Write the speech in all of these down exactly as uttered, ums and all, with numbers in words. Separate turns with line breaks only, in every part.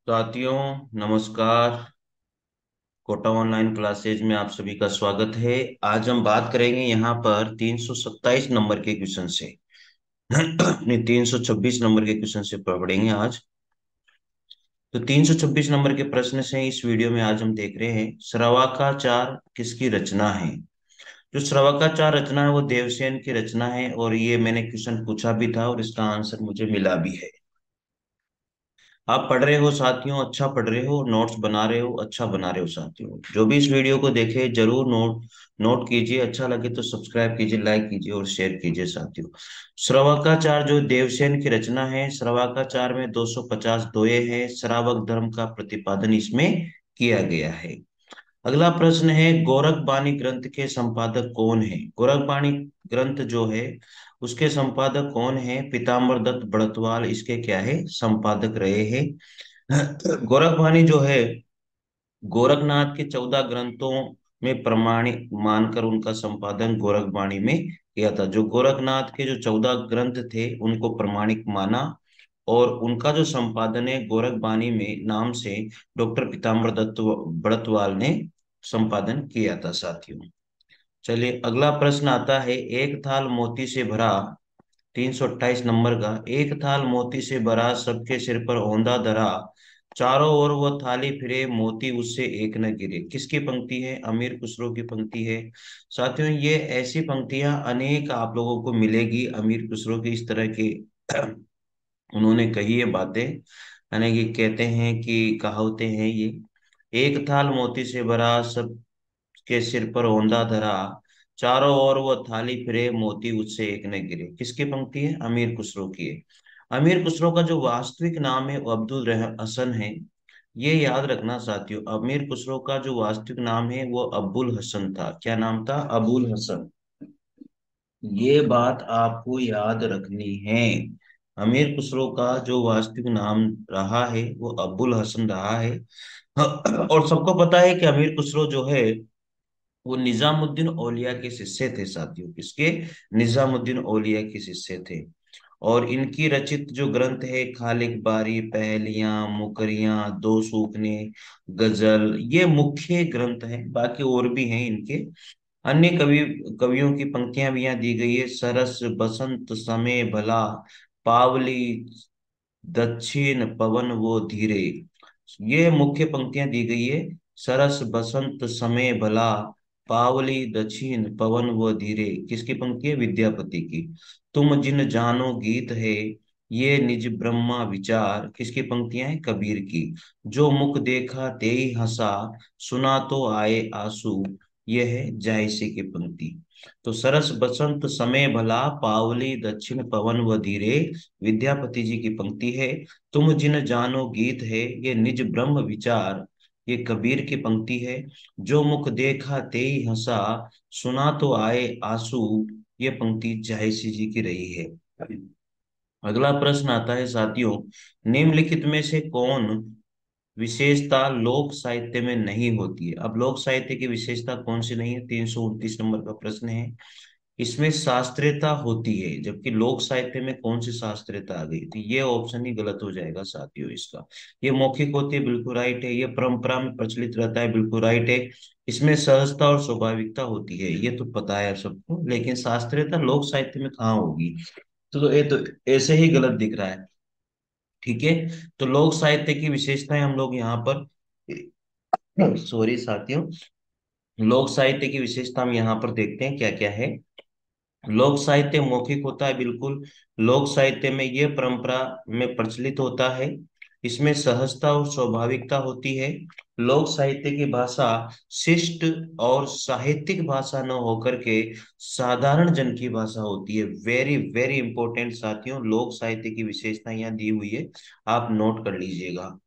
साथियों, नमस्कार। Kota online classes में आप सभी का स्वागत है। आज हम बात करेंगे यहाँ पर तीन सौ सत्ताईस नंबर के क्वेश्चन से नहीं, तीन सौ छब्बीस नंबर के क्वेश्चन से पढ़ेंगे आज। तो तीन सौ छब्बीस नंबर के प्रश्न से इस वीडियो में आज हम देख रहे हैं, श्रवकाचार किसकी रचना है। जो श्रवकाचार रचना है वो देवसेन की रचना है, और ये मैंने क्वेश्चन पूछा भी था और इसका आंसर मुझे मिला भी है। आप पढ़ रहे हो साथियों, अच्छा पढ़ रहे हो, नोट्स बना रहे हो, अच्छा बना रहे हो साथियों। जो भी इस वीडियो को देखे जरूर नोट नोट कीजिए, अच्छा लगे तो सब्सक्राइब कीजिए, लाइक कीजिए और शेयर कीजिए साथियों। श्रवकाचार जो देवसेन की रचना है, श्रवकाचार में दो सौ पचास दोहे हैं। श्रावक धर्म का प्रतिपादन इसमें किया गया है। अगला प्रश्न है, गोरखबाणी ग्रंथ के संपादक कौन है। गोरखबाणी ग्रंथ जो है उसके संपादक कौन है। पीताम्बर दत्त बड़तवाल इसके क्या है, संपादक रहे हैं। गोरखबाणी जो है गोरखनाथ के चौदह ग्रंथों में प्रमाणिक मानकर उनका संपादन गोरखबाणी में किया था। जो गोरखनाथ के जो चौदह ग्रंथ थे उनको प्रमाणिक माना, और उनका जो संपादन है गोरखबाणी में नाम से डॉक्टर पीताम्बर दत्त बड़तवाल ने संपादन किया था साथियों। चलिए अगला प्रश्न आता है, एक थाल मोती से भरा, तीन सौ अट्ठाईस नंबर का। एक थाल मोती से भरा, सबके सिर पर औंधा धरा, चारों ओर वो थाली फिरे, मोती उससे एक न गिरे। किसकी पंक्ति है, अमीर खुसरो की पंक्ति है साथियों। ये ऐसी पंक्तियां अनेक आप लोगों को मिलेगी अमीर खुसरो की, इस तरह की उन्होंने कही है बातें, यानी कि कहते हैं कि कहावतें हैं ये। एक थाल मोती से भरा, सबके सिर पर औंधा धरा, चारों ओर वो थाली फिरे, मोती उससे एक न गिरे। किसकी पंक्ति है, अमीर खुसरो की है। अमीर खुसरो का जो वास्तविक नाम है वो अब्दुल रह हसन है। ये याद रखना साथियों, अमीर खुसरो का जो वास्तविक नाम है वो अबुल हसन था। क्या नाम था, अबुल हसन। ये बात आपको याद रखनी है। अमीर खुसरो का जो वास्तविक नाम रहा है वो अबुल हसन रहा है। और सबको पता है कि अमीर खुसरो जो है वो निजामुद्दीन औलिया के शिष्य थे साथियों। किसके, निजामुद्दीन औलिया के शिष्य थे। और इनकी रचित जो ग्रंथ है, खालिक बारी, पहेलियां, मुकरियां, दो सूखने, गजल, ये मुख्य ग्रंथ है। बाकी और भी हैं इनके अन्य कवि कवियों की पंक्तियां भी यहाँ दी गई है। सरस बसंत समय भला, पावली दक्षिण पवन वो धीरे। ये मुख्य पंक्तियां दी गई है। सरस बसंत समय भला, पावली दक्षिण पवन वो धीरे। किसकी पंक्ति है, विद्यापति की। तुम जिन जानो गीत है, ये निज ब्रह्मा विचार। किसकी पंक्तियां हैं, कबीर की। जो मुख देखा तेई हंसा, सुना तो आए आंसू। ये है जायसी की पंक्ति। तो सरस बसंत समय भला, पावली दक्षिण पवन व धीरे, विद्यापति जी की पंक्ति है। तुम जिन जानो गीत है, ये निज ब्रह्म विचार, ये कबीर की पंक्ति है। जो मुख देखा तेई हंसा, सुना तो आए आंसू, ये पंक्ति जायसी जी की रही है। अगला प्रश्न आता है साथियों, निम्नलिखित में से कौन विशेषता लोक साहित्य में नहीं होती है। अब लोक साहित्य की विशेषता कौन सी नहीं है, तीन सौ उनतीस नंबर का प्रश्न है। इसमें शास्त्रीयता होती है, जबकि लोक साहित्य में कौन सी शास्त्रीयता आ गई, तो ये ऑप्शन ही गलत हो जाएगा साथियों इसका। ये मौखिक होती है, बिल्कुल राइट है। ये परंपरा में प्रचलित रहता है, बिल्कुल राइट है। इसमें सहजता और स्वाभाविकता होती है, ये तो पता है सबको, लेकिन शास्त्रीयता लोक साहित्य में कहाँ होगी। तो, तो ये तो ऐसे ही गलत दिख रहा है। ठीक है, तो लोक साहित्य की विशेषताएं हम लोग यहाँ पर, सॉरी साथियों, लोक साहित्य की विशेषता हम यहाँ पर देखते हैं क्या क्या है। लोक साहित्य मौखिक होता है, बिल्कुल। लोक साहित्य में ये परंपरा में प्रचलित होता है। इसमें सहजता और स्वाभाविकता होती है। लोक साहित्य की भाषा शिष्ट और साहित्यिक भाषा न होकर के साधारण जन की भाषा होती है। वेरी वेरी इंपॉर्टेंट साथियों, लोक साहित्य की विशेषता यहाँ दी हुई है, आप नोट कर लीजिएगा।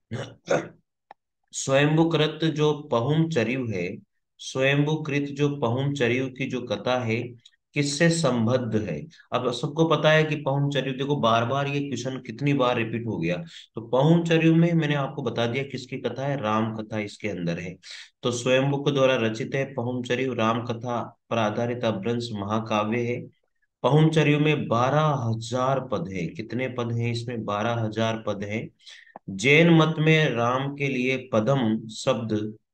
स्वयंभुकृत जो पहुम चरिव है, स्वयंभुकृत जो पहुम चरिव की जो कथा है, किससे संबद्ध है। अब सबको पता है कि पहुम चरिव, देखो बार बार ये क्वेश्चन कितनी बार रिपीट हो गया। तो पहुम चरिव में मैंने आपको बता दिया किसकी कथा है, राम कथा इसके अंदर है। तो स्वयंभु के द्वारा रचित है पहुम चरिव, राम कथा पर आधारित अपभ्रंश महाकाव्य है। पहुम चरिव में बारह हजार पद है। कितने पद हैं इसमें, बारह हजार पद है। जैन मत में राम के लिए पदम शब्द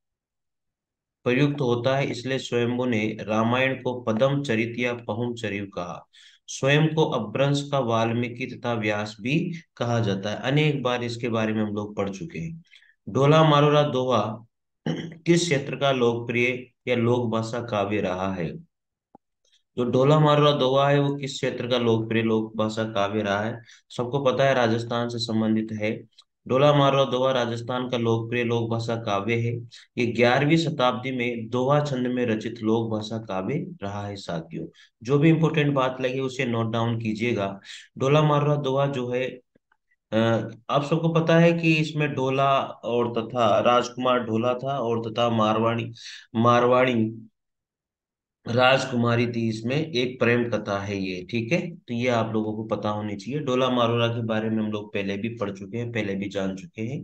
प्रयुक्त होता है, इसलिए स्वयंभू ने रामायण को पदम चरित या पहुम चरित कहा। स्वयं को अपभ्रंश का वाल्मीकि तथा व्यास भी कहा जाता है। अनेक बार इसके बारे में हम लोग पढ़ चुके हैं। ढोला मारोरा दोहा किस क्षेत्र का लोकप्रिय या लोक भाषा काव्य रहा है? जो ढोला मारोरा दोहा है वो किस क्षेत्र का लोकप्रिय लोक भाषा काव्य रहा है? सबको पता है, राजस्थान से संबंधित है। ढोला मारोरा दोहा राजस्थान का लोकप्रिय लोक भाषा काव्य है। ये ग्यारहवीं शताब्दी में दोहा छंद में रचित लोक भाषा काव्य रहा है साथियों। जो भी इंपॉर्टेंट बात लगे उसे नोट डाउन कीजिएगा। ढोला मारोरा दोहा जो है, अ, आप सबको पता है कि इसमें ढोला और तथा राजकुमार ढोला था, और तथा मारवाड़ी मारवाड़ी राजकुमारी थी। इसमें एक प्रेम कथा है ये, ठीक है। तो ये आप लोगों को पता होनी चाहिए। डोला मारोरा के बारे में हम लोग पहले भी पढ़ चुके हैं, पहले भी जान चुके हैं।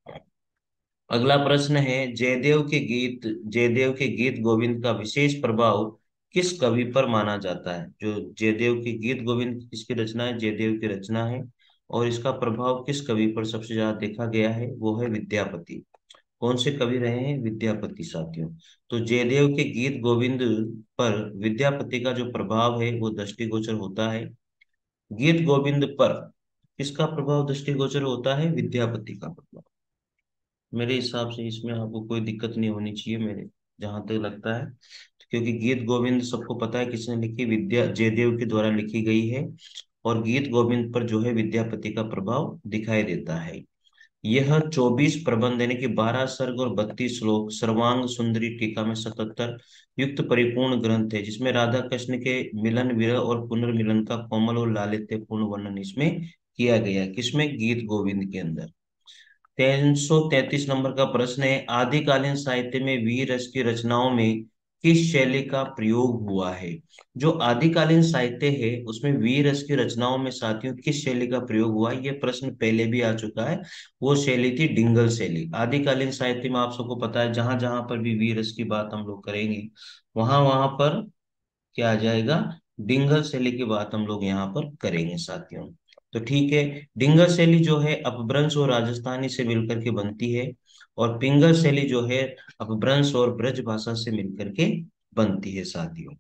अगला प्रश्न है, जयदेव के गीत जयदेव के गीत गोविंद का विशेष प्रभाव किस कवि पर माना जाता है? जो जयदेव के गीत गोविंद किसकी रचना है? जयदेव की रचना है। और इसका प्रभाव किस कवि पर सबसे ज्यादा देखा गया है? वो है विद्यापति। कौन से कवि रहे हैं? विद्यापति साथियों। तो जयदेव के गीत गोविंद पर विद्यापति का जो प्रभाव है वो दृष्टिगोचर होता है। गीत गोविंद पर किसका प्रभाव दृष्टिगोचर होता है? विद्यापति का प्रभाव। मेरे हिसाब से इसमें आपको कोई दिक्कत नहीं होनी चाहिए, मेरे जहां तक लगता है। क्योंकि गीत गोविंद सबको पता है किसने लिखी, विद्या जयदेव के द्वारा लिखी गई है। और गीत गोविंद पर जो है विद्यापति का प्रभाव दिखाई देता है। यह चौबीस प्रबंध यानी कि बारह सर्ग और बत्तीस श्लोक सर्वांग सुंदरी टीका में सतहत्तर युक्त परिपूर्ण ग्रंथ है, जिसमें राधा कृष्ण के मिलन विरह और पुनर्मिलन का कोमल और लालित्यपूर्ण वर्णन इसमें किया गया है। किसमें? गीत गोविंद के अंदर। तीन सौ तैतीस नंबर का प्रश्न है, आदिकालीन साहित्य में वीर रस की रचनाओं में किस शैली का प्रयोग हुआ है? जो आदिकालीन साहित्य है उसमें वीर रस की रचनाओं में साथियों किस शैली का प्रयोग हुआ है? ये प्रश्न पहले भी आ चुका है। वो शैली थी डिंगल शैली। आदिकालीन साहित्य में आप सबको पता है, जहां जहां पर भी वीर रस की बात हम लोग करेंगे वहां वहां पर क्या आ जाएगा? डिंगल शैली की बात हम लोग यहाँ पर करेंगे साथियों। तो ठीक है, डिंगल शैली जो है अपभ्रंश और राजस्थानी से मिलकर के बनती है, और पिंगल शैली जो है अपभ्रंश और ब्रज भाषा से मिलकर के बनती है साथियों।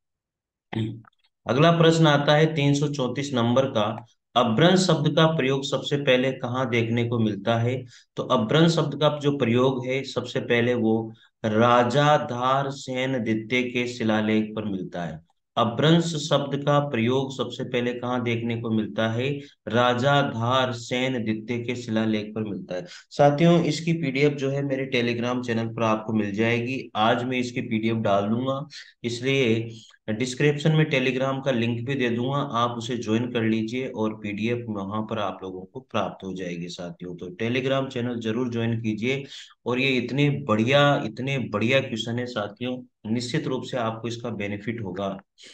अगला प्रश्न आता है तीन सौ चौंतीस नंबर का, अपभ्रंश शब्द का प्रयोग सबसे पहले कहाँ देखने को मिलता है? तो अपभ्रंश शब्द का जो प्रयोग है सबसे पहले वो राजा धार सेन द्वितीय के शिलालेख पर मिलता है। अपभ्रंश शब्द का प्रयोग सबसे पहले कहाँ देखने को मिलता है? राजा धार सेन द्वितीय के शिलालेख पर मिलता है साथियों। इसकी पीडीएफ जो है मेरे टेलीग्राम चैनल पर आपको मिल जाएगी। आज मैं इसकी पीडीएफ डाल दूंगा, इसलिए डिस्क्रिप्शन में टेलीग्राम का लिंक भी दे दूंगा, आप उसे ज्वाइन कर लीजिए और पीडीएफ वहां पर आप लोगों को प्राप्त हो जाएगी साथियों। तो टेलीग्राम चैनल जरूर ज्वाइन कीजिए। और ये इतने बढ़िया इतने बढ़िया क्वेश्चन है साथियों, निश्चित रूप से आपको इसका बेनिफिट होगा।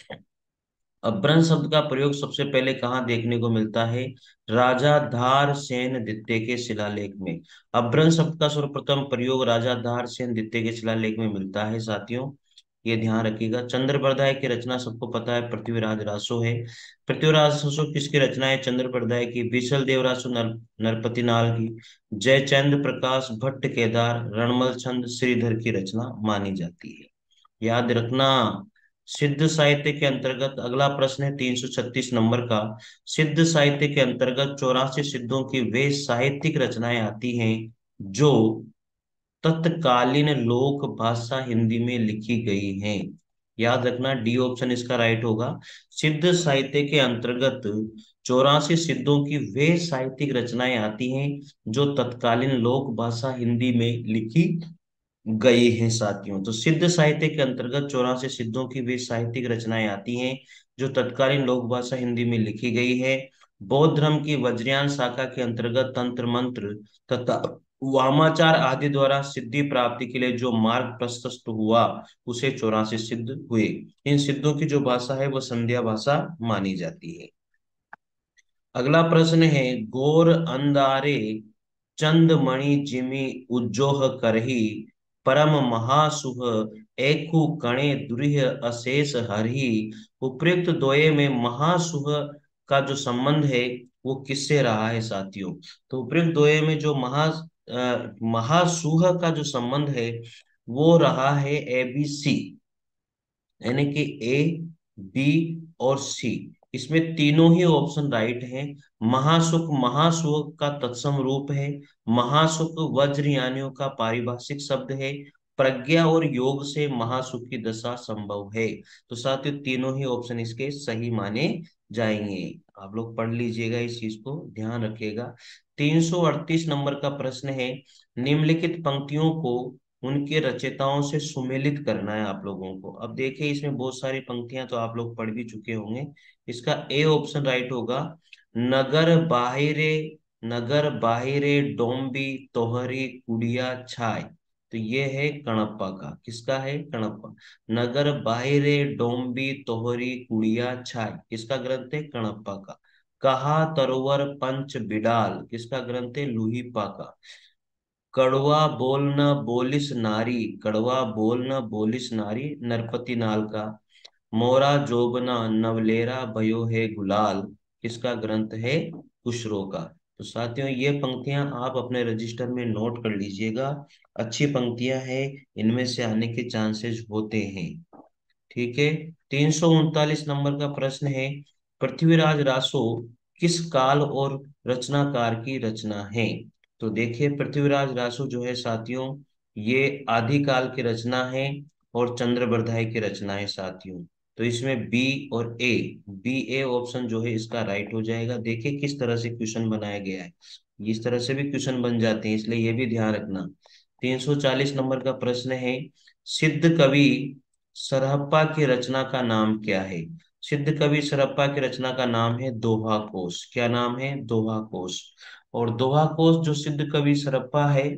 अपभ्रंश शब्द का प्रयोग सबसे पहले कहाँ देखने को मिलता है? राजा धार सेन द्वितीय के शिलालेख में। अपभ्रंश शब्द का सर्वप्रथम प्रयोग राजा धार सेन द्वितीय के शिलालेख में मिलता है साथियों, ये ध्यान रखिएगा। चंद्रप्रदाय की रचना सबको पता है, पृथ्वीराज रासो है। पृथ्वीराज रासो किसकी रचना है? चंद्रप्रदाय की। बिसल देव रासो नर, नरपति नाल की। जयचंद प्रकाश भट्ट केदार रणमल छंद श्रीधर की रचना मानी जाती है। याद रखना। सिद्ध साहित्य के अंतर्गत अगला प्रश्न है तीन सौ छत्तीस नंबर का, सिद्ध साहित्य के अंतर्गत चौरासी सिद्धों की वे साहित्यिक रचनाएं आती हैं जो तत्कालीन लोक भाषा हिंदी में लिखी गई हैं। याद रखना, डी ऑप्शन इसका राइट होगा। सिद्ध साहित्य के अंतर्गत चौरासी सिद्धों की वे साहित्यिक रचनाएं आती हैं जो तत्कालीन लोक भाषा हिंदी में लिखी गई हैं साथियों। तो सिद्ध साहित्य के अंतर्गत चौरासी सिद्धों की वे साहित्यिक रचनाएं आती हैं जो तत्कालीन लोक भाषा हिंदी में लिखी गई है। बौद्ध धर्म की वज्रयान शाखा के अंतर्गत तंत्र मंत्र तथा वामाचार आदि द्वारा सिद्धि प्राप्ति के लिए जो मार्ग प्रशस्त हुआ उसे चौरासी सिद्ध हुए। इन सिद्धों की जो भाषा है वो संध्या भाषा मानी जाती है। अगला प्रश्न है, घोर अंधारे चंदमणि जिमि उज्जोह करही परम महासुह एकु कणे दुरिह अशेष हरहि। उपयुक्त द्वय में महासुह का जो संबंध है वो किससे रहा है साथियों? तो उपयुक्त दोहे में जो महा अ, महासूह का जो संबंध है वो रहा है ए बी सी, यानी कि ए, बी और सी। इसमें तीनों ही ऑप्शन राइट हैं। महासुख महासुख का तत्सम रूप है। महासुख वज्र यानियों का पारिभाषिक शब्द है। प्रज्ञा और योग से महासुख की दशा संभव है। तो साथियों तीनों ही ऑप्शन इसके सही माने जाएंगे। आप लोग पढ़ लीजिएगा, इस चीज को ध्यान रखिएगा। तीन सौ अड़तीस नंबर का प्रश्न है, निम्नलिखित पंक्तियों को उनके रचयिताओं से सुमेलित करना है आप लोगों को। अब देखिए इसमें बहुत सारी पंक्तियां तो आप लोग पढ़ भी चुके होंगे। इसका ए ऑप्शन राइट होगा। नगर बाहिरे नगर बाहिरे डोंबी तोहरी कुड़िया छाय। तो ये है कणप्पा का। किसका है? कणप्पा। नगर बाहिरे डोंबी तोहरी कुड़िया छाय किसका ग्रंथ है? कणप्पा का। कहा तरोवर पंच बिडाल किसका ग्रंथ है? लूहीपा का। कड़वा बोल न बोलिस नारी कड़वा बोल न बोलिस नारी नरपति नाल का। मोरा जोबना नवलेरा भयो है गुलाल किसका ग्रंथ है? खुसरो का। तो साथियों ये पंक्तियां आप अपने रजिस्टर में नोट कर लीजिएगा। अच्छी पंक्तियां हैं, इनमें से आने के चांसेस होते हैं। ठीक है। तीन सौ उनतालीस नंबर का प्रश्न है, पृथ्वीराज रासो किस काल और रचनाकार की रचना है? तो देखिए पृथ्वीराज रासो जो है साथियों, ये आदिकाल की रचना है और चंद्रबरदाई की रचना है साथियों। तो इसमें बी और ए, बी ए ऑप्शन जो है इसका राइट हो जाएगा। देखिए किस तरह से क्वेश्चन बनाया गया है, इस तरह से भी क्वेश्चन बन जाते हैं, इसलिए ये भी ध्यान रखना। तीन सौ चालीस नंबर का प्रश्न है, सिद्ध कवि सरहप्पा की रचना का नाम क्या है? सिद्ध कवि सरहप्पा की रचना का नाम है दोहा कोश। क्या नाम है? दोहा कोश। और दोहा कोश जो सिद्ध कवि सरहप्पा है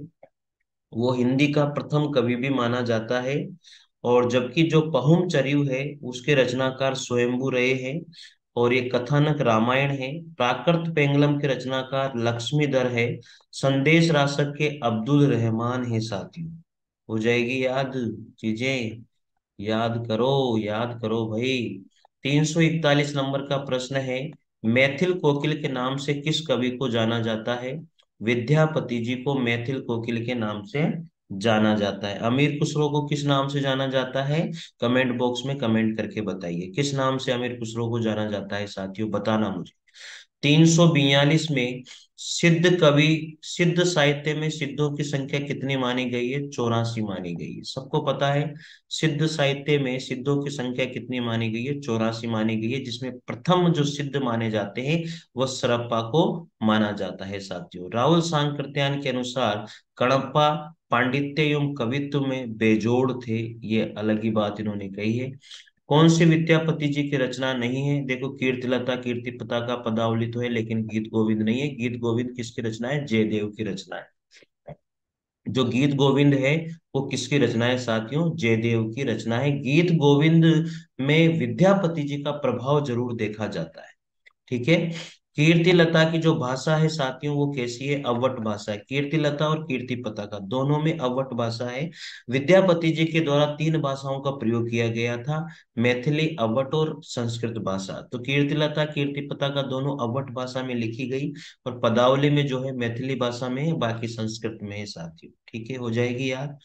वो हिंदी का प्रथम कवि भी माना जाता है। और जबकि जो पहुम चरिऊ है उसके रचनाकार स्वयंभू रहे हैं। और ये कथानक रामायण है। प्राकृत पेंगलम के रचनाकार लक्ष्मीधर है। संदेश रासक के अब्दुल रहमान है साथियों। हो जाएगी याद चीजें? याद करो, याद करो भाई। तीन सौ इकतालीस नंबर का प्रश्न है, मैथिल कोकिल के नाम से किस कवि को जाना जाता है? विद्यापति जी को मैथिल कोकिल के नाम से जाना जाता है। अमीर खुसरो को किस नाम से जाना जाता है? कमेंट बॉक्स में कमेंट करके बताइए किस नाम से अमीर खुसरो को जाना जाता है साथियों, बताना मुझे। तीन सौ बयालीस में सिद्ध कवि सिद्ध साहित्य में सिद्धों की संख्या कितनी मानी गई है? चौरासी मानी गई है। सबको पता है सिद्ध साहित्य में सिद्धों की संख्या कितनी मानी गई है? चौरासी मानी गई है, जिसमें प्रथम जो सिद्ध माने जाते हैं वह सरप्पा को माना जाता है साथियों। राहुल सांकृत्यायन के अनुसार कणप्पा पांडित्य एवं कवित्व में बेजोड़ थे। ये अलग ही बात इन्होंने कही है। कौन सी विद्यापति जी की रचना नहीं है? देखो कीर्तिलता कीर्ति पताका पदावली तो है, लेकिन गीत गोविंद नहीं है। गीत गोविंद किसकी रचना है? जयदेव की रचना है। जो गीत गोविंद है वो किसकी रचना है साथियों? जयदेव की रचना है। गीत गोविंद में विद्यापति जी का प्रभाव जरूर देखा जाता है। ठीक है। कीर्तिलता की जो भाषा है साथियों वो कैसी है? अवट भाषा है। कीर्तिलता और कीर्ति पताका दोनों में अवट भाषा है। विद्यापति जी के द्वारा तीन भाषाओं का प्रयोग किया गया था, मैथिली, अवट और संस्कृत भाषा। तो कीर्तिलता कीर्ति पताका दोनों अवट भाषा में लिखी गई और पदावली में जो है मैथिली भाषा में है, बाकी संस्कृत में है साथियों। ठीक है, हो जाएगी याद।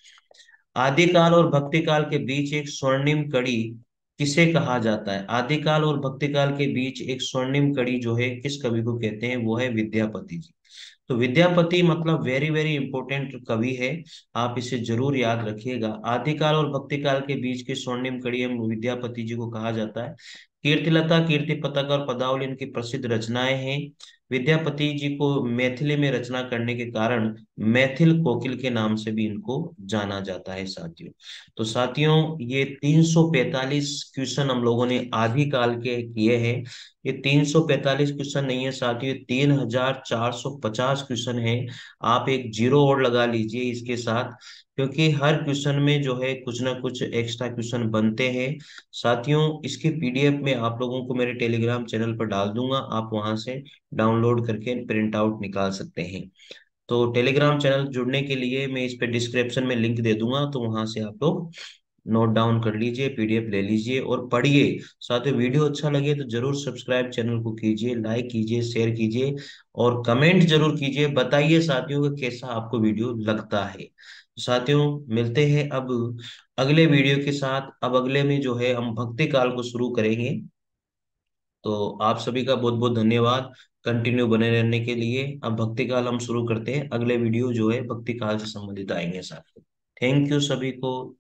आदिकाल और भक्तिकाल के बीच एक स्वर्णिम कड़ी किसे कहा जाता है? आदिकाल और भक्तिकाल के बीच एक स्वर्णिम कड़ी जो है किस कवि को कहते हैं? वो है विद्यापति जी। तो विद्यापति मतलब वेरी वेरी इंपॉर्टेंट कवि है, आप इसे जरूर याद रखिएगा। आदिकाल और भक्तिकाल के बीच की स्वर्णिम कड़ी हम विद्यापति जी को कहा जाता है। कीर्तिलता कीर्ति पताका और पदावली इनकी प्रसिद्ध रचनाएं हैं। विद्यापति जी को मैथिली में रचना करने के कारण मैथिल कोकिल के नाम से भी इनको जाना जाता है साथियों। तो साथियों ये तीन सौ पैंतालीस क्वेश्चन हम लोगों ने आदिकाल के किए हैं। ये तीन सौ पैंतालीस क्वेश्चन नहीं है साथियों, तीन हजार चार सौ पचास क्वेश्चन है। आप एक जीरो और लगा लीजिए इसके साथ, क्योंकि हर क्वेश्चन में जो है कुछ ना कुछ एक्स्ट्रा क्वेश्चन बनते हैं साथियों। इसकी पीडीएफ में आप लोगों को मेरे टेलीग्राम चैनल पर डाल दूंगा, आप वहां से डाउनलोड करके प्रिंट आउट निकाल सकते हैं। तो टेलीग्राम चैनल जुड़ने के लिए मैं इस पे डिस्क्रिप्शन में लिंक दे दूंगा, तो वहां से आप लोग नोट डाउन कर लीजिए, पीडीएफ ले लीजिए और पढ़िए। साथ ही वीडियो अच्छा लगे तो जरूर सब्सक्राइब चैनल को कीजिए, लाइक कीजिए, शेयर कीजिए और कमेंट जरूर कीजिए। बताइए साथियों का कैसा आपको वीडियो लगता है। साथियों, मिलते हैं अब अगले वीडियो के साथ। अब अगले में जो है हम भक्ति काल को शुरू करेंगे। तो आप सभी का बहुत बहुत धन्यवाद कंटिन्यू बने रहने के लिए। अब भक्ति काल हम शुरू करते हैं। अगले वीडियो जो है भक्ति काल से संबंधित आएंगे साथियों। थैंक यू सभी को।